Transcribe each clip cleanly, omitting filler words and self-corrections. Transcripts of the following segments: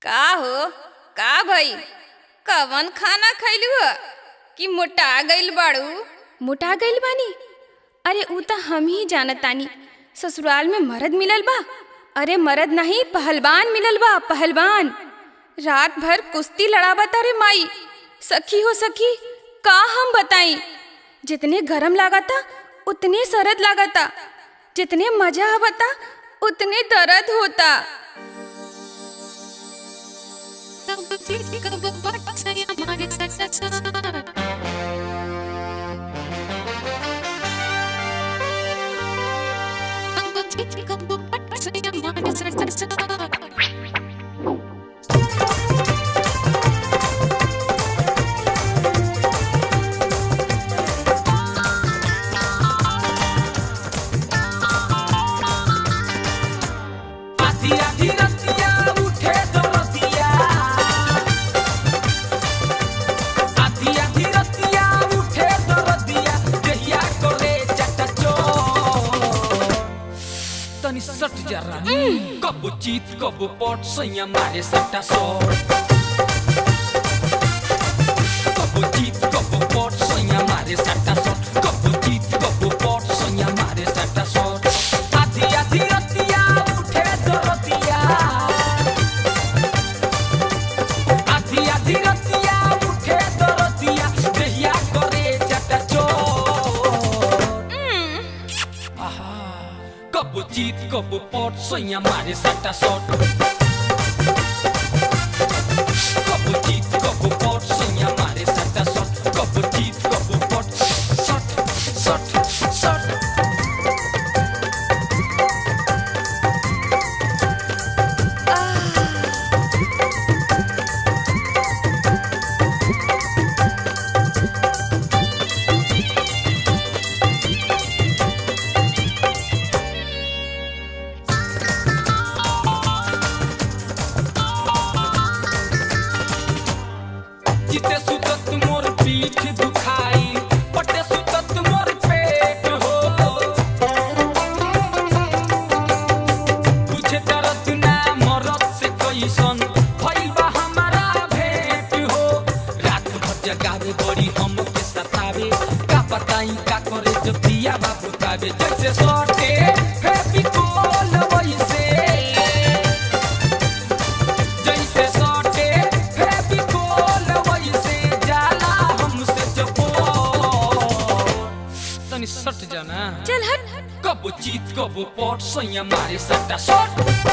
का हो का भई कवन खाना खैलू ह कि मोटा गइल बाड़ू? मोटा गइल बानी? अरे ऊ त हम ही जानत तानी। ससुराल में मर्द मिलल बा। अरे मर्द नहीं पहलवान मिलल बा, पहलवान। रात भर कुश्ती लड़ावता रे माई। सखी हो सखी का हम बताई, जितने गरम लागता उतने सरद लागता, जितने मजा आवता उतने दर्द होता। सट जा रानी कबो जीत कबो पट सैया मारे सट्टा सट। कबो जीत कबो पट सैया मारे सट्टा सट। कबो जीत कबो पट सैया मारे सट्टा सट। आधी आधी रतिया उठे दरदिया, आधी आधी रतिया उठे दरदिया, देहिया करे चटा चोट। कबो जीत कबो पट सैया मारे सट्टा सट। कबो जीत कबो पट सैया मारे सट्टा सट। कबो जीत कबो पट सट सट सट। जिते सुतत मोर पीठ दुखाई, पटे सुतत मोर पेट हो। पूछे दर्द ना मरद से कैसन भइल बा हमारा भेंट हो। रात भर जगावे बड़ी हमके सतावे, का बताई का करे जब दिया बाबू तावे। जैसे सटे हैप्पी कॉल वैसे, जैसे सटे हैप्पी कॉल वैसे जाला हमसे जपो। तनी सट जाना चल हट। कबो जीत कबो पट सैया मारे सट्टा सट।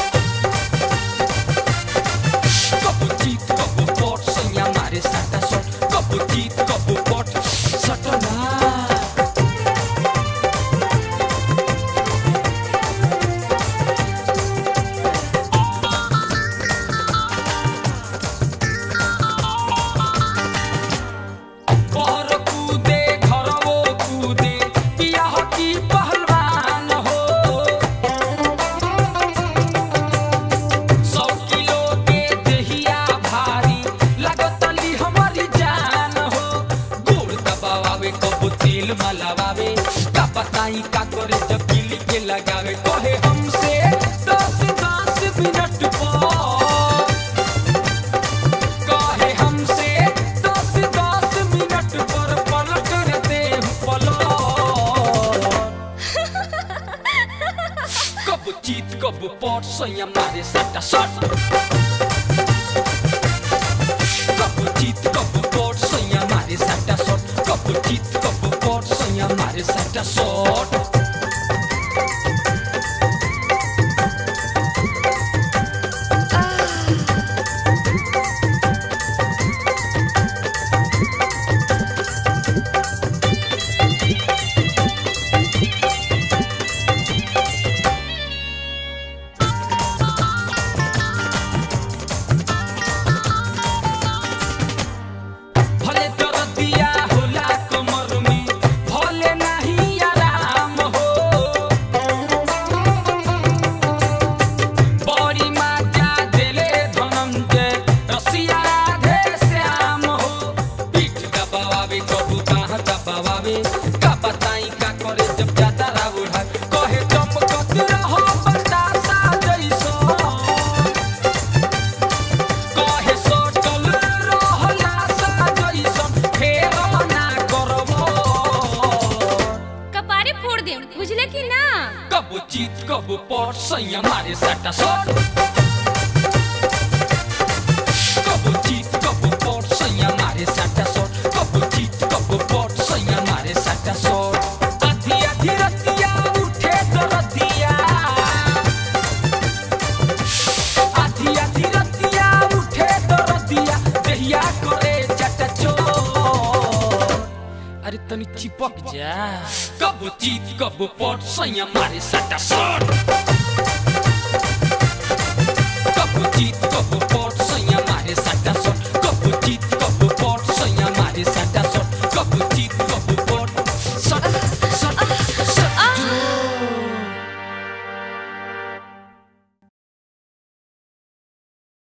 कबो जीत कबो पट सैया मारे सट्टा सट। कबो जीत कबो पट सटना। बहर कूदे घरवो कूदे पिया हकी पहलवान हो। 100 किलो के देहिया भारी लगतली हमारी जान हो। गोड़ दबावे कबो तेल मलावे, का बताई का करे जब गिली के लगावे। कहे हमसे 10-10 मिनट पर, कहे हमसे 10-10 मिनट पर पलट रहते पलट। कबो जीत कबो पट सैया मारे सट्टा सट। कबो जीत कबो पट सैया मारे सट्टा सट। कबो जीत कबो पट सैया मारे सट्टा सट। तनी चिपक जा कब जीत कब पट सैया मारे सटा शॉट कब जीत कब